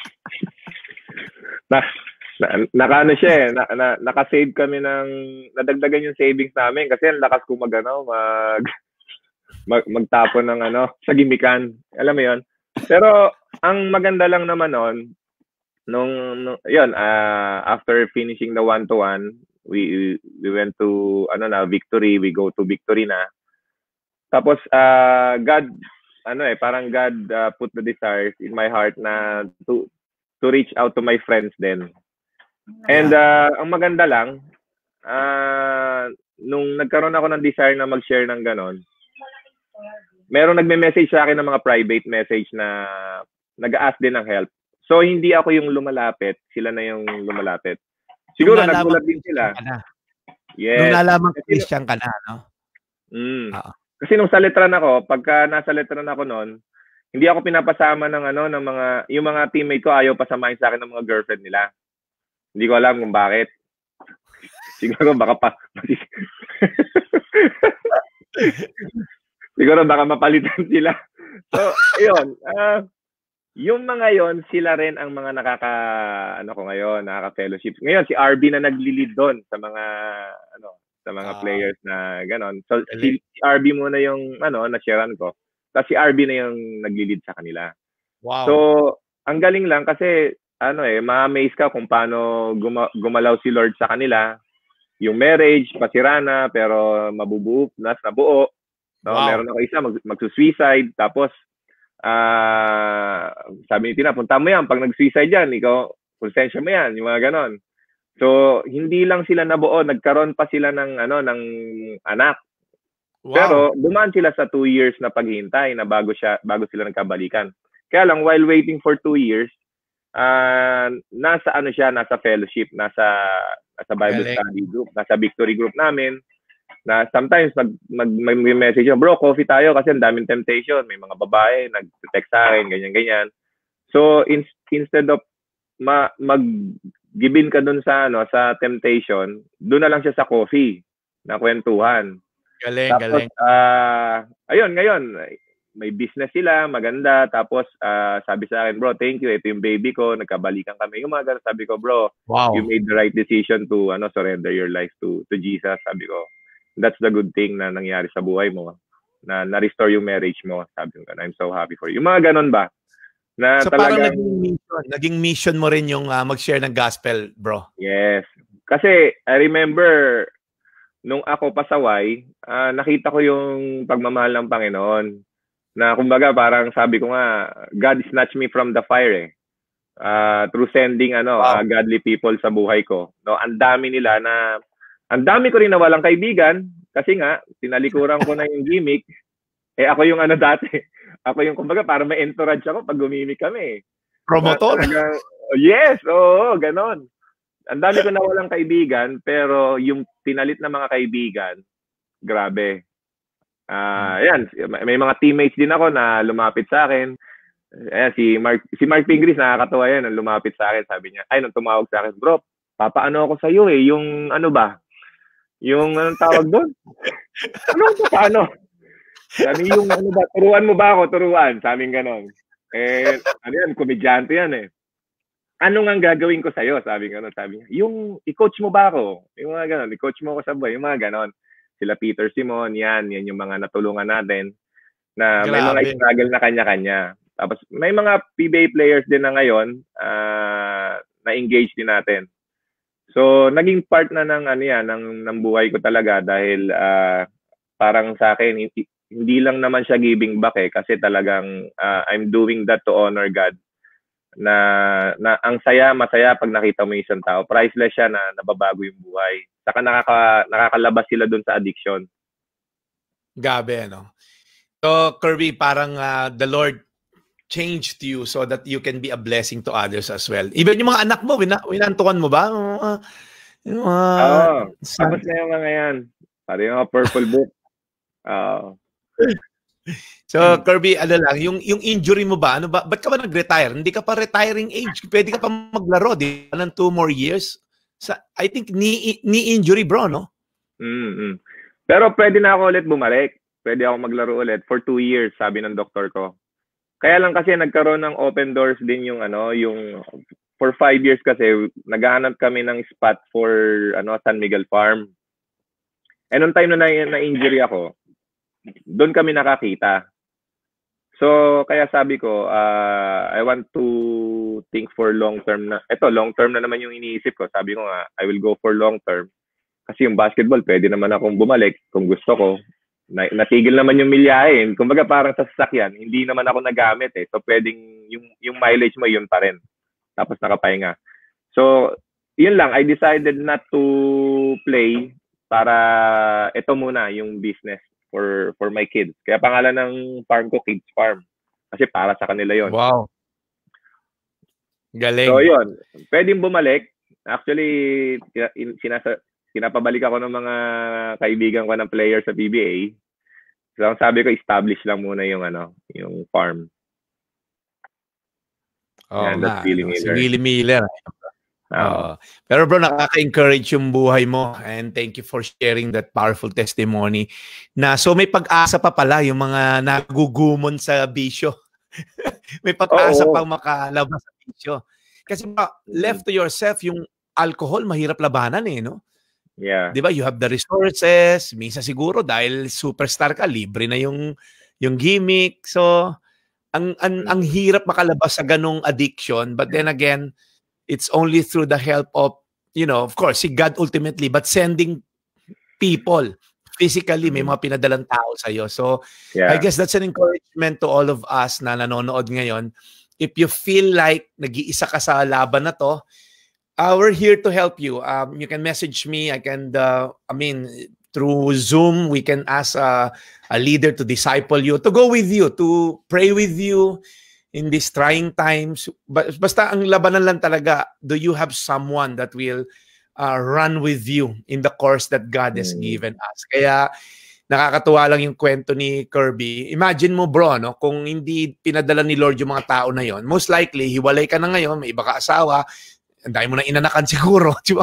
na, na, nakaano siya eh. Na, na, nakasave kami ng, nadagdagan yung savings namin kasi ang lakas ko mag, ano, mag, mag, magtapon ng ano, sa gimikan. Alam mo yon. Pero ang maganda lang naman nun, nung, nung yun, uh, after finishing the one-to-one, we we went to ano na Victory, we go to Victory na. Tapos uh, God ano eh parang God uh, put the desires in my heart na to to reach out to my friends then. And uh, ang maganda lang uh, nung nagkaroon ako ng desire na mag-share ng ganon, merong nagme-message sa akin ng mga private message na nag-a-ask din ng help. So hindi ako yung lumalapit, sila na yung lumalapit. Siguro nagulat din sila. Yes. Nung nalaman Christian ka na, no? Mm. Uh-oh. Kasi nung sa letran ako, pagka nasa letran ako noon, hindi ako pinapasama ng ano ng mga yung mga teammate ko ayaw pasamahin sa akin ng mga girlfriend nila. Hindi ko alam kung bakit. Siguro baka pa Siguro baka mapalitan sila. So, ayun. Uh, yung mga yon sila rin ang mga nakaka ano ko ngayon, nakaka-fellowship. Ngayon si R B na nagli-lead doon sa mga ano, sa mga uh, players na ganon. So si, si R B muna yung ano, na-sharean ko. Tapos si R B na yung nagli-lead sa kanila. Wow. So, ang galing lang kasi ano eh, ma-amaze ka kung paano guma- gumalaw si Lord sa kanila. Yung marriage, pasira na, pero mabubuo, nas nabuo. So, wow. Meron ako isa, mag- magsusuicide. Tapos, ah uh, sabi ni Tina, punta mo yan. Pag nag-suicide yan, ikaw, konsensya mo yan. Yung mga ganon. So, hindi lang sila nabuo. Nagkaroon pa sila ng, ano, ng anak. Wow. Pero, dumaan sila sa two years na paghihintay na bago, siya, bago sila nagkabalikan. Kaya lang, while waiting for two years, uh, nasa ano siya, nasa fellowship, nasa, nasa Bible Galing. Study group, nasa Victory group namin, na sometimes mag, mag, mag message yun, bro, coffee tayo kasi ang daming temptation. May mga babae, nag-text sa akin, ganyan-ganyan. So, in, instead of ma, mag-gibin ka dun sa, ano, sa temptation, doon na lang siya sa coffee, na kwentuhan. Galing, tapos, galing. Uh, ayun, ngayon, may business sila, maganda. Tapos, uh, sabi sa akin, bro, thank you. Ito yung baby ko. Nagkabalikan kami. Yung mga ganun, sabi ko, bro, wow. You made the right decision to ano surrender your life to to Jesus. Sabi ko, that's the good thing na nangyari sa buhay mo. Na na-restore yung marriage mo. Sabi ko, I'm so happy for you. Yung mga ganun ba? Na so, talagang, parang naging mission, naging mission mo rin yung uh, mag-share ng gospel, bro. Yes. Kasi, I remember, nung ako pasaway, uh, nakita ko yung pagmamahal ng Panginoon. Na kumbaga parang sabi ko nga, God snatched me from the fire eh. Uh, through sending ano wow. uh, godly people sa buhay ko. No, ang dami nila na, ang dami ko rin na walang kaibigan kasi nga, tinalikuran ko na yung gimmick. Eh ako yung ano dati, ako yung kumbaga para may entourage ako pag gumimik kami. Promotor? Na, yes, oo, ganon. Ang dami ko na walang kaibigan, pero yung pinalit na mga kaibigan, grabe. Ah, uh, yan, may mga teammates din ako na lumapit sa akin. Ayan, si Mark si Mark Pingris nakakatawa yan, lumapit sa akin, sabi niya, ay nung tumawag sa akin, bro, papaano ako sa iyo eh, yung ano ba? Yung anong tawag doon? Ano paano? Sabi yung ano ba, turuan mo ba ako, turuan, sabi ganon. Eh, ano yan, komedyante yan eh. Ano nga gagawin ko sa iyo? Sabi ganon, sabi niya, yung i-coach mo ba ako? Yung mga ganon, i-coach mo ako sa buhay, yung mga ganon. Sila Peter Simon, yan, yan yung mga natulungan natin na may Grabe. Mga struggle na kanya-kanya. Tapos may mga P B A players din na ngayon uh, na-engage din natin. So naging part na ng ano yan, ng, ng buhay ko talaga dahil uh, parang sa akin hindi lang naman siya giving back eh, kasi talagang uh, I'm doing that to honor God. Na, na ang saya, masaya pag nakita mo yung isang tao. Priceless siya na nababago yung buhay. Saka nakaka, nakakalabas sila dun sa addiction. Gabi, no? So, Kirby, parang uh, the Lord changed you so that you can be a blessing to others as well. Even yung mga anak mo, wina, winantukan mo ba? Uh, Oo, uh, tapos na yung mga yan. Para yung mga purple book. Uh, so, Kirby, ano lang, yung, yung injury mo ba, ano ba, ba't ka ba nag-retire? Hindi ka pa retiring age. Pwede ka pa maglaro, di ba, ng two more years? Sa, I think, knee, knee injury, bro, no? Mm-hmm. Pero pwede na ako ulit bumalik. Pwede ako maglaro ulit for two years, sabi ng doktor ko. Kaya lang kasi nagkaroon ng open doors din yung ano, yung for five years kasi naghahanap kami ng spot for ano San Miguel Farm. And nung time na na-injury ako, doon kami nakakita. So kaya sabi ko, uh, I want to think for long term na. Ito, long term na naman yung iniisip ko. Sabi ko nga, I will go for long term. Kasi yung basketball, pwede naman akong bumalik kung gusto ko. Na, natigil naman yung milyahe. Kumbaga parang sa sasakyan, hindi naman ako nagamit eh. So pwedeng yung, yung mileage mo yun pa rin. Tapos nakapahinga. So, yun lang. I decided not to play para ito muna yung business for for my kids. Kaya pangalan ng farm ko, Kids Farm. Kasi para sa kanila yon. Wow. Galing. So yun. Pwedeng bumalik. Actually, sinasa Pinapabalik ako ng mga kaibigan ko ng player sa P B A. So, ang sabi ko, establish lang muna yung ano, yung farm. Oh, yan, that's Willie Miller. Si Willie Miller. Oh. Uh, pero bro, nakaka-encourage yung buhay mo, and thank you for sharing that powerful testimony. Na so may pag-asa pa pala yung mga nagugumon sa bisyo. May pag-asa oh, pang makalabas sa bisyo. Kasi ba, left to yourself, yung alcohol mahirap labanan eh, no? Yeah. 'Di ba? You have the resources, minsan siguro dahil superstar ka, libre na yung yung gimmick. So ang ang, ang hirap makalabas sa ganung addiction, but then again, it's only through the help of, you know, of course, si God ultimately, but sending people physically, may mga pinadalang tao sa iyo. So yeah. I guess that's an encouragement to all of us na nanonood ngayon. If you feel like nag-iisa ka sa laban na to, Uh, we're here to help you. Um, you can message me. I can, uh, I mean, through Zoom, we can ask uh, a leader to disciple you, to go with you, to pray with you in these trying times. Basta ang labanan lang talaga, do you have someone that will uh, run with you in the course that God has mm. given us? Kaya nakakatuwa lang yung kwento ni Kirby. Imagine mo, bro, no, kung hindi pinadala ni Lord yung mga tao na yon, most likely, hiwalay ka na ngayon, may iba ka asawa, ang dahil mo na inanakan siguro. Di ba?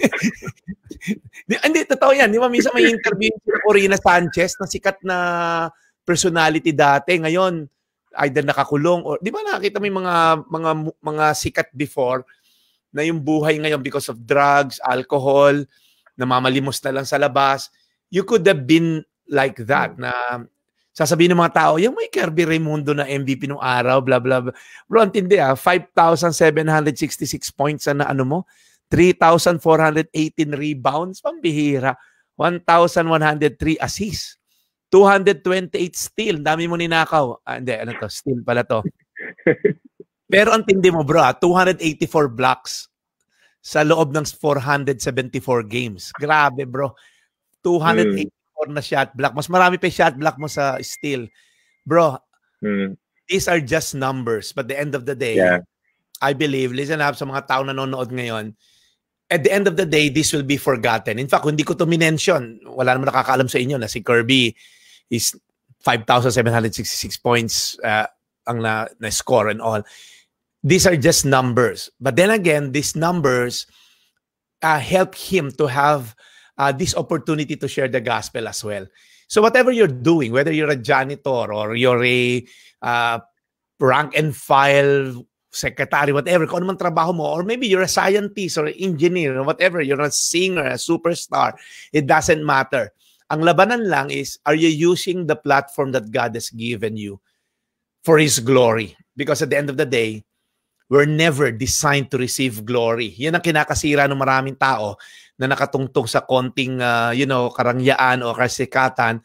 Hindi, totoo yan. Di ba, minsan may interview si Corina Sanchez na sikat na personality dati. Ngayon, either nakakulong or, di ba nakakita mo yung mga, mga, mga sikat before na yung buhay ngayon because of drugs, alcohol, namamalimos na lang sa labas. You could have been like that na sasabihin ng mga tao, yung may Kirby Raimundo na M V P nung araw, blah, blah, blah. Bro, antindi ah, five thousand seven hundred sixty-six points na ano mo, three thousand four hundred eighteen rebounds, pambihira, one thousand one hundred three assists, two hundred twenty-eight steal, dami mo ninakaw. Ah, hindi, ano to, steal pala to. Pero antindi mo bro, ah, two hundred eighty-four blocks sa loob ng four hundred seventy-four games. Grabe bro, two hundred eighty-four mm. na shot block. Mas marami pa shot block mo sa steal. Bro, mm. these are just numbers. But at the end of the day, yeah. I believe, listen up sa mga tao na nanonood ngayon, at the end of the day, this will be forgotten. In fact, hindi ko to minention, wala naman nakakaalam sa inyo na si Kirby is five thousand seven hundred sixty-six points uh, ang na, na score and all. These are just numbers. But then again, these numbers uh, help him to have Uh, this opportunity to share the gospel as well. So whatever you're doing, whether you're a janitor or you're a uh, rank and file secretary, whatever, kung ano man trabaho mo, or maybe you're a scientist or engineer or whatever, you're a singer, a superstar, it doesn't matter. Ang labanan lang is, are you using the platform that God has given you for His glory? Because at the end of the day, we're never designed to receive glory. Yan ang kinakasira ng maraming tao na nakatungtong sa konting, uh, you know, karangyaan o kasikatan.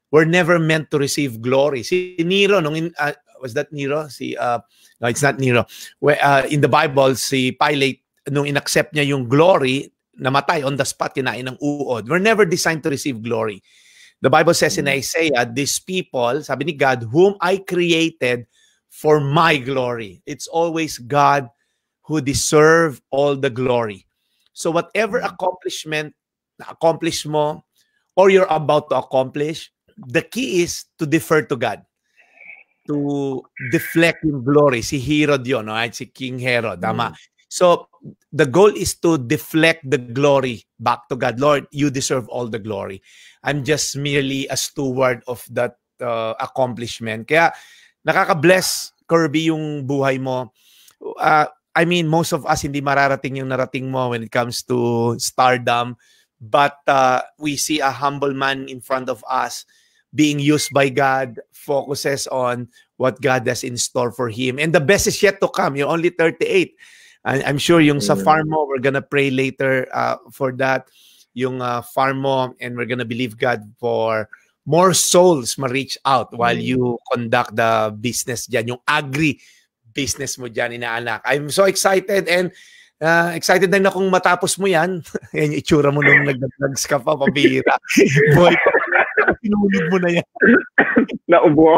were never meant to receive glory. Si Nero, nung in, uh, was that Nero? Si, uh, no, it's not Nero. Where, uh, in the Bible, si Pilate, nung inaccept niya yung glory, namatay on the spot, kinain ng uod. We're never designed to receive glory. The Bible says in Isaiah, these people, sabi ni God, whom I created for my glory. It's always God who deserve all the glory. So whatever accomplishment na accomplish mo or you're about to accomplish, the key is to defer to God. To deflect yung glory. Si Herod yun, right? Si King Herod. Tama. Mm. So, the goal is to deflect the glory back to God. Lord, you deserve all the glory. I'm just merely a steward of that uh, accomplishment. Kaya, nakaka-bless, Kirby, yung buhay mo. Uh, I mean, most of us hindi mararating yung narating mo when it comes to stardom. But uh, we see a humble man in front of us being used by God, focuses on what God has in store for him. And the best is yet to come. You're only thirty-eight. I'm sure yung sa farm mo, we're gonna pray later uh, for that. Yung uh, farm mo, and we're gonna believe God for more souls ma-reach out while you conduct the business dyan. Yung agri business mo dyan, inaanak. I'm so excited and uh, excited na kung matapos mo yan. Yan yung itsura mo nung nag-drugs ka pa, pabihira. Boy, pinulog mo na yan. Naubo.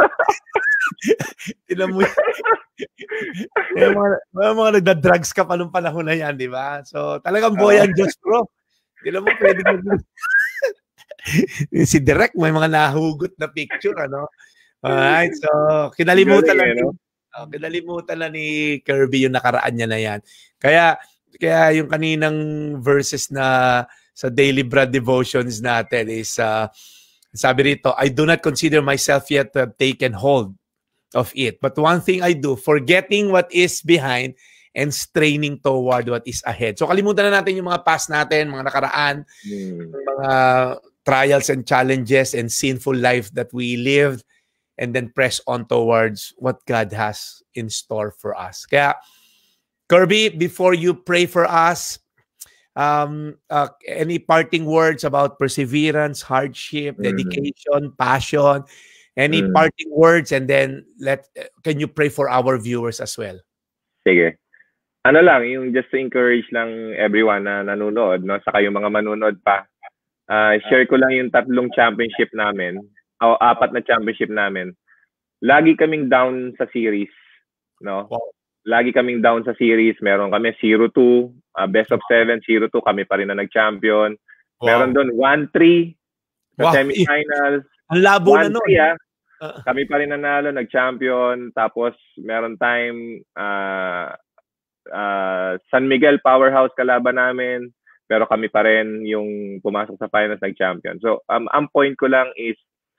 Ilan mo yung mga, mga, mga nagda-drugs ka pa nung panahon na yan, di ba? So, talagang boy ang Diyos, bro. Ilan mo pwede mag- si Direk, may mga nahugot na picture, ano? Alright, so, kinalimutan lang, no? Oh, kinalimutan lang ni Kirby yung nakaraan niya na yan. Kaya, kaya yung kaninang verses na sa Daily Bread Devotions natin is, uh, sabi rito, I do not consider myself yet to have taken hold of it. But one thing I do, forgetting what is behind and straining toward what is ahead. So kalimutan na natin yung mga past natin, mga nakaraan, mm. mga trials and challenges and sinful life that we lived, and then press on towards what God has in store for us. Kaya, Kirby, before you pray for us, um, uh, any parting words about perseverance, hardship, mm. dedication, passion, any mm. parting words, and then let can you pray for our viewers as well? Sige. Ano lang, yung just to encourage lang everyone na nanonood, no, saka yung mga manonood pa. Uh, share ko lang yung tatlong championship namin, o apat na championship namin. Lagi kaming down sa series, no? Wow. Lagi kaming down sa series. Meron kami zero two, uh, best of seven, zero two, kami pa rin na nag-champion. Wow. Meron doon one three sa wow. semifinals. Ang labo na nun. Ah. Uh, kami pa rin nanalo, nag-champion. Tapos meron time uh, uh, San Miguel Powerhouse kalaban namin. Pero kami pa rin yung pumasok sa finals, nag-champion. So, um, ang point ko lang is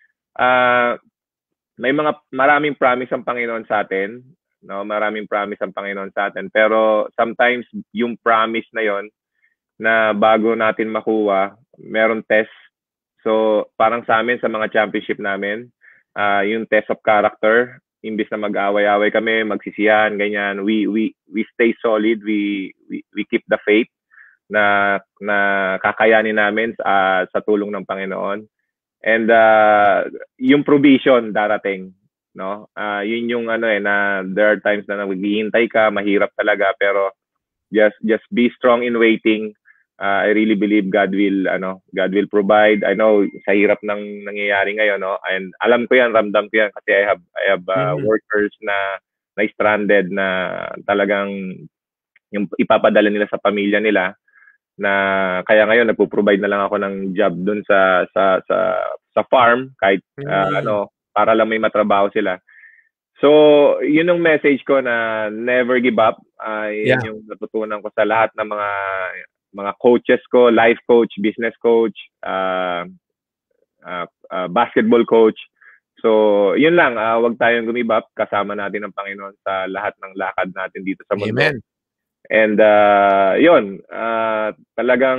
uh, may mga maraming promise ang Panginoon sa atin. No, maraming promise ang Panginoon sa atin. Pero sometimes yung promise na yon na bago natin makuha, meron test. So, parang sa amin, sa mga championship namin, uh, yung test of character, imbis na mag-away-away kami, magsisiyan, ganyan, we we we stay solid, we we, we keep the faith na na kakayanin namin uh, sa tulong ng Panginoon. And uh, yung provision darating, no? Uh, yun yung ano eh, na there are times na naghihintay ka, mahirap talaga, pero just just be strong in waiting. Uh, I really believe God will ano, God will provide. I know sa hirap ng nangyayari ngayon, no? And alam ko yan, ramdam ko yan kasi I have I have uh, mm-hmm. workers na na stranded na talagang yung ipapadala nila sa pamilya nila, na kaya ngayon nagpo-provide na lang ako ng job dun sa sa sa sa farm kahit uh, mm-hmm. ano, para lang may matrabaho sila. So, yun yung message ko na never give up. Uh, yun yeah. yung natutunan ko sa lahat ng mga mga coaches ko, life coach, business coach, uh, uh, uh, basketball coach. So, yun lang, uh, wag tayong give up. Kasama natin ang Panginoon sa lahat ng lakad natin dito sa mundo. Amen. And uh, yun, uh, talagang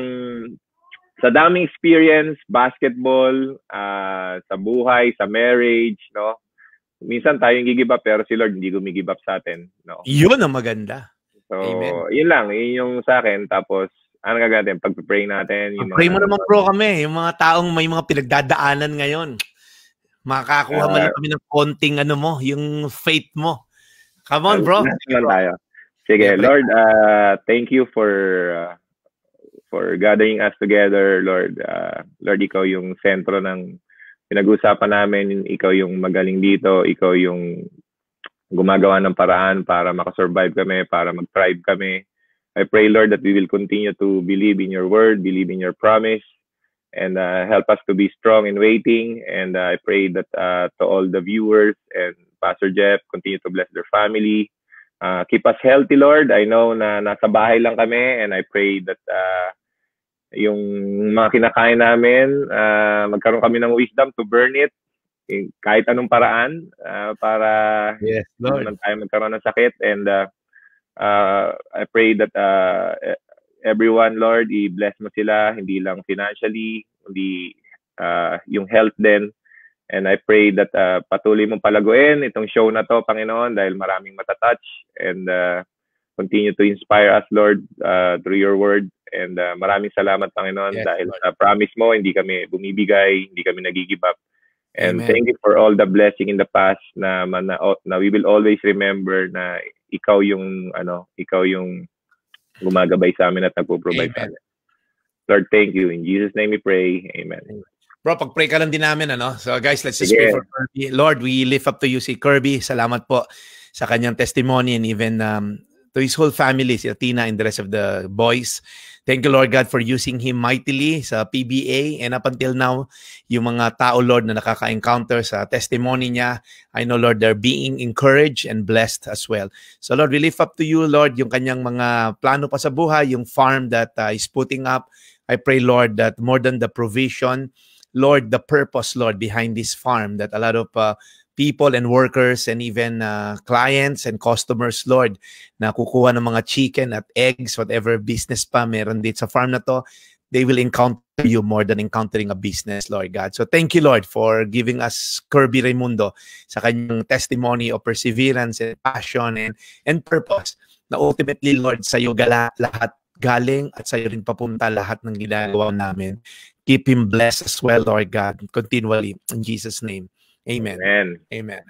sa daming experience, basketball, uh, sa buhay, sa marriage, no? Minsan tayong give up pero si Lord hindi gumigive up sa atin, no? Yun ang maganda. So, amen. Yun lang, yun yung sa akin. Tapos, ano gagawin natin? Pag-pray natin. Yung pray mo naman bro kami, yung mga taong may mga pinagdadaanan ngayon. Makakuha man lang Uh, kami ng konting ano mo, yung faith mo. Come on, bro. Last Sige, naman bro. tayo. Sige, Yeah, pray. Lord, uh, thank you for uh, for gathering us together, Lord. Uh, Lord, ikaw yung sentro ng pinag-uusapan namin. Ikaw yung magaling dito. Ikaw yung gumagawa ng paraan para makasurvive kami, para mag-thrive kami. I pray, Lord, that we will continue to believe in your word, believe in your promise, and uh, help us to be strong in waiting. And uh, I pray that uh, to all the viewers and Pastor Jeff, continue to bless their family. Uh, keep us healthy, Lord. I know na nasa bahay lang kami, and I pray that uh, yung mga kinakain namin, uh, magkaroon kami ng wisdom to burn it kahit anong paraan uh, para yes, Lord. hindi tayo magkaroon ng sakit. And uh, uh, I pray that uh, everyone, Lord, i-bless mo sila, hindi lang financially, hindi uh, yung health din. And I pray that uh, patuloy mong palaguin itong show na to, Panginoon, dahil maraming matatouch. And uh, continue to inspire us, Lord, uh, through your word. And uh, maraming salamat, Panginoon, yes, dahil Lord, sa promise mo, hindi kami bumibigay, hindi kami nag-give up. And Amen. Thank you for all the blessing in the past na, na, na we will always remember na ikaw yung, ano, ikaw yung gumagabay sa amin at nagpo-provide sa amin. Lord, thank you. In Jesus' name we pray. Amen. Bro, pag-pray ka lang din namin, ano? So guys, let's just pray for Kirby. Lord, we lift up to you si Kirby. Salamat po sa kanyang testimony and even um, to his whole family, si Tina and the rest of the boys. Thank you, Lord God, for using him mightily sa P B A. And up until now, yung mga tao, Lord, na nakaka-encounter sa testimony niya, I know, Lord, they're being encouraged and blessed as well. So, Lord, we lift up to you, Lord, yung kanyang mga plano pa sa buhay, yung farm that uh, is putting up. I pray, Lord, that more than the provision, Lord, the purpose, Lord, behind this farm, that a lot of uh, people and workers and even uh, clients and customers, Lord, na kukuha ng mga chicken at eggs, whatever business pa meron dito sa farm na to, they will encounter you more than encountering a business, Lord God. So thank you, Lord, for giving us Kirby Raimundo sa kanyang testimony of perseverance and passion and, and purpose na ultimately, Lord, sa iyo gala lahat galing at sa iyo rin papunta lahat ng ginagawa namin. Keep him blessed as well, Lord God, continually. In Jesus' name. Amen. Amen. Amen.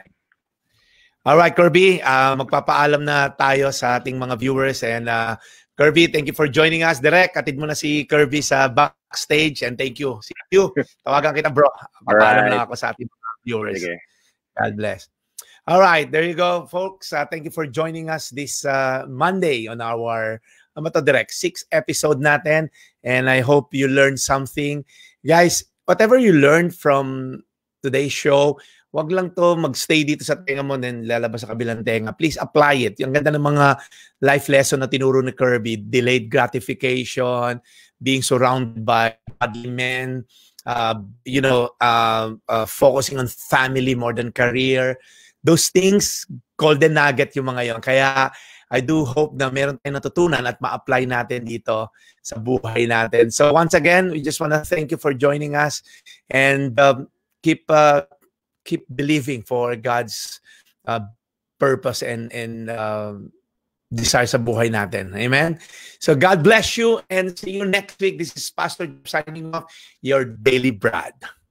All right, Kirby, uh, magpapaalam na tayo sa ating mga viewers. And uh, Kirby, thank you for joining us. Direk, atid mo na si Kirby sa backstage. And thank you. See you. Tawagan kita, bro. Papaalam right. na ako sa ating mga viewers. Okay. God bless. All right, there you go, folks. Uh, thank you for joining us this uh, Monday on our ano to, Direk, sixth episode natin. And I hope you learned something. Guys, whatever you learned from today's show, wag lang to magstay dito sa tenga mo and lalabas sa kabilang tenga. Please apply it. Yung ganda ng mga life lesson na tinuro ni Kirby. Delayed gratification, being surrounded by godly men, uh, you know, uh, uh, focusing on family more than career. Those things, golden nugget yung mga yon. Kaya I do hope na meron tayong natutunan at ma-apply natin dito sa buhay natin. So once again, we just want to thank you for joining us and um, keep uh, keep believing for God's uh, purpose and and uh, desire sa buhay natin. Amen? So God bless you and see you next week. This is Pastor signing off, your Daily Brad.